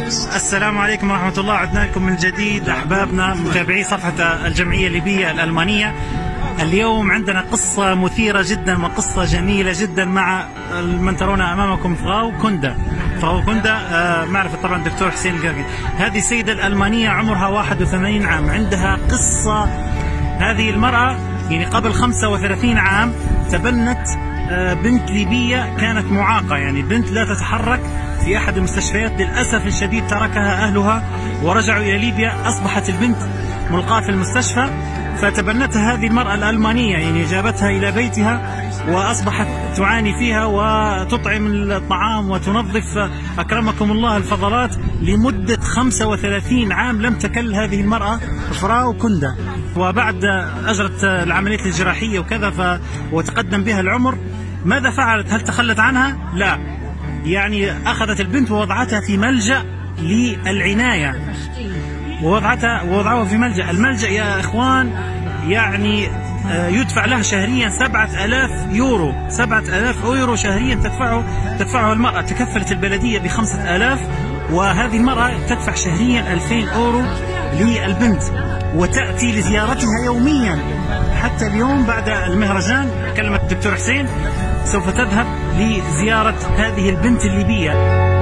السلام عليكم ورحمة الله. عدنا لكم من جديد أحبابنا متابعي صفحة الجمعية الليبية الألمانية. اليوم عندنا قصة مثيرة جدا وقصة جميلة جدا مع من ترون أمامكم فراو كوندا. معرفة طبعا الدكتور حسين القرقي. هذه السيدة الألمانية عمرها 81 عام. عندها قصة. هذه المرأة يعني قبل 35 عام تبنت بنت ليبية كانت معاقة، يعني بنت لا تتحرك في أحد المستشفيات. للأسف الشديد تركها أهلها ورجعوا إلى ليبيا. أصبحت البنت ملقاة في المستشفى، فتبنتها هذه المرأة الألمانية، يعني جابتها إلى بيتها وأصبحت تعاني فيها وتطعم الطعام وتنظف أكرمكم الله الفضلات لمدة 35 عام. لم تكل هذه المرأة فراو كوندا. وبعد أجرت العملية الجراحية وكذا وتقدم بها العمر. ماذا فعلت؟ هل تخلت عنها؟ لا، يعني أخذت البنت ووضعتها في ملجأ للعناية، ووضعوها في ملجأ. الملجأ يا إخوان يعني يدفع له شهريا 7000 يورو. 7000 يورو شهريا تدفعه المرأة. تكفلت البلدية ب5000، وهذه المرأة تدفع شهريا 2000 يورو للبنت، وتأتي لزيارتها يوميا. حتى اليوم بعد المهرجان كلمة الدكتور حسين سوف تذهب لزيارة هذه البنت الليبية.